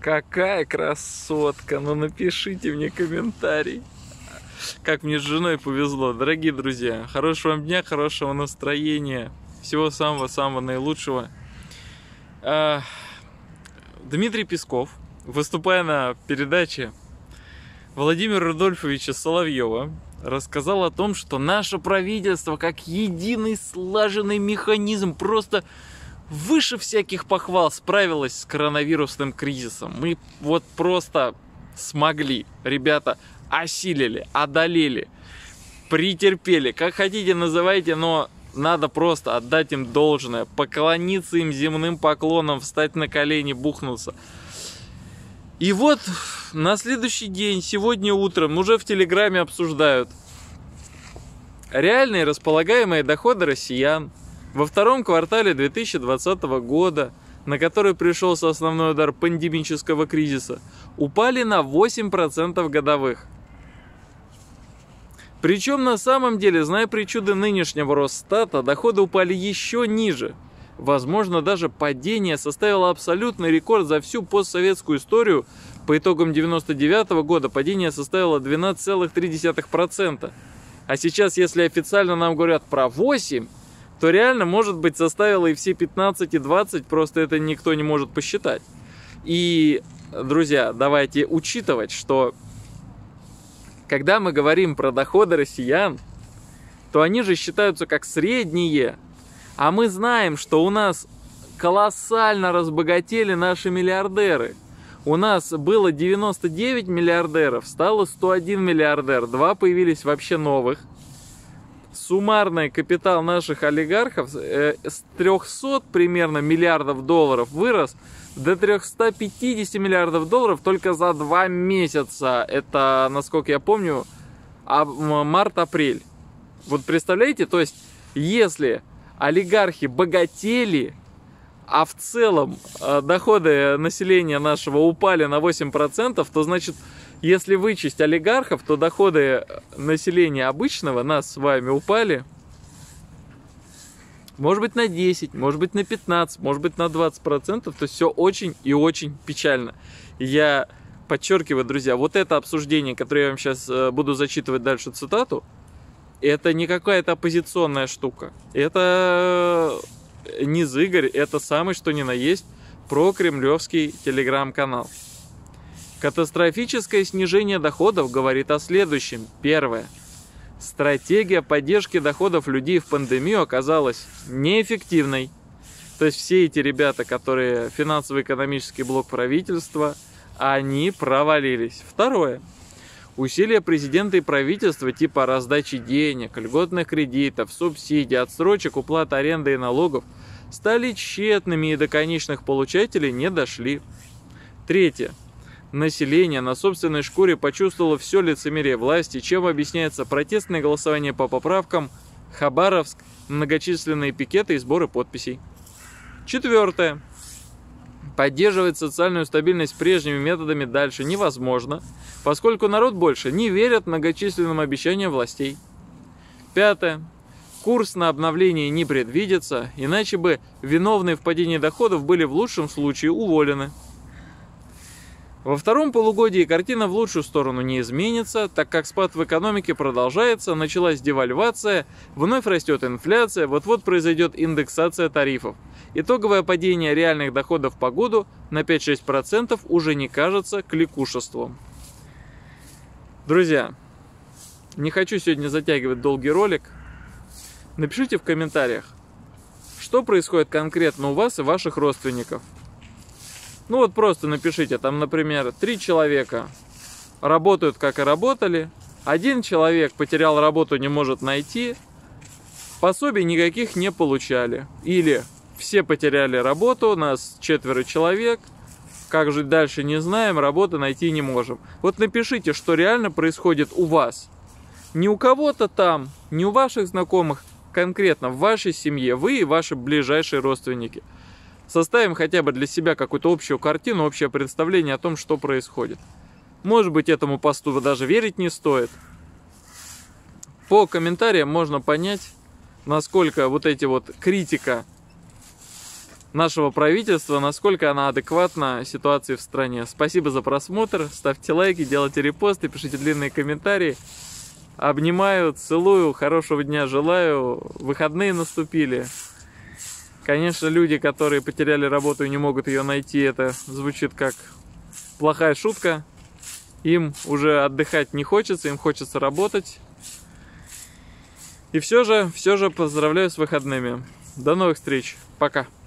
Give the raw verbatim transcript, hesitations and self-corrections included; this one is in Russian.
Какая красотка! Ну напишите мне комментарий. Как мне с женой повезло. Дорогие друзья, хорошего вам дня, хорошего настроения. Всего самого-самого наилучшего. Дмитрий Песков, выступая на передаче Владимира Рудольфовича Соловьева, рассказал о том, что наше правительство как единый слаженный механизм просто выше всяких похвал справилось с коронавирусным кризисом. Мы вот просто смогли, ребята, осилили, одолели, претерпели, как хотите называйте, но надо просто отдать им должное, поклониться им земным поклоном, встать на колени, бухнуться. И вот на следующий день, сегодня утром, уже в Телеграме обсуждают реальные располагаемые доходы россиян во втором квартале две тысячи двадцатого года, на который пришелся основной удар пандемического кризиса, упали на восемь процентов годовых. Причем на самом деле, зная причуды нынешнего Росстата, доходы упали еще ниже. Возможно, даже падение составило абсолютный рекорд за всю постсоветскую историю. По итогам девяносто девятого года падение составило двенадцать целых три десятых процента. А сейчас, если официально нам говорят про восемь, то реально, может быть, составило и все пятнадцать и двадцать, просто это никто не может посчитать. И, друзья, давайте учитывать, что когда мы говорим про доходы россиян, то они же считаются как средние. А мы знаем, что у нас колоссально разбогатели наши миллиардеры. У нас было девяносто девять миллиардеров, стало сто один миллиардер. Два появились вообще новых. Суммарный капитал наших олигархов э, с трёхсот примерно миллиардов долларов вырос до трёхсот пятидесяти миллиардов долларов только за два месяца. Это, насколько я помню, март-апрель. Вот представляете, то есть, если олигархи богатели, а в целом э, доходы населения нашего упали на восемь процентов, то значит, если вычесть олигархов, то доходы населения обычного, нас с вами, упали, может быть, на десять, может быть, на пятнадцать, может быть, на двадцать процентов. То есть все очень и очень печально. Я подчеркиваю, друзья, вот это обсуждение, которое я вам сейчас буду зачитывать дальше цитату, это не какая-то оппозиционная штука. Это не зыгорь, это самый что ни на есть прокремлевский телеграм-канал. Катастрофическое снижение доходов говорит о следующем. Первое. Стратегия поддержки доходов людей в пандемию оказалась неэффективной. То есть все эти ребята, которые финансово-экономический блок правительства, они провалились. Второе. Усилия президента и правительства типа раздачи денег, льготных кредитов, субсидий, отсрочек, уплаты аренды и налогов стали тщетными и до конечных получателей не дошли. Третье. Население на собственной шкуре почувствовало все лицемерие власти, чем объясняется протестное голосование по поправкам, Хабаровск, многочисленные пикеты и сборы подписей. Четвертое. Поддерживать социальную стабильность прежними методами дальше невозможно, поскольку народ больше не верит многочисленным обещаниям властей. Пятое. Курс на обновление не предвидится, иначе бы виновные в падении доходов были в лучшем случае уволены. Во втором полугодии картина в лучшую сторону не изменится, так как спад в экономике продолжается, началась девальвация, вновь растет инфляция, вот-вот произойдет индексация тарифов. Итоговое падение реальных доходов по году на пять-шесть процентов уже не кажется кликушеством. Друзья, не хочу сегодня затягивать долгий ролик. Напишите в комментариях, что происходит конкретно у вас и ваших родственников. Ну вот просто напишите, там, например, три человека работают, как и работали, один человек потерял работу, не может найти, пособий никаких не получали. Или все потеряли работу, нас четверо человек, как жить дальше не знаем, работы найти не можем. Вот напишите, что реально происходит у вас. Не у кого-то там, не у ваших знакомых, конкретно в вашей семье, вы и ваши ближайшие родственники. Составим хотя бы для себя какую-то общую картину, общее представление о том, что происходит. Может быть, этому посту даже верить не стоит. По комментариям можно понять, насколько вот эти вот критика нашего правительства, насколько она адекватна ситуации в стране. Спасибо за просмотр, ставьте лайки, делайте репосты, пишите длинные комментарии. Обнимаю, целую, хорошего дня желаю, выходные наступили. Конечно, люди, которые потеряли работу и не могут ее найти, это звучит как плохая шутка. Им уже отдыхать не хочется, им хочется работать. И все же, все же поздравляю с выходными. До новых встреч. Пока.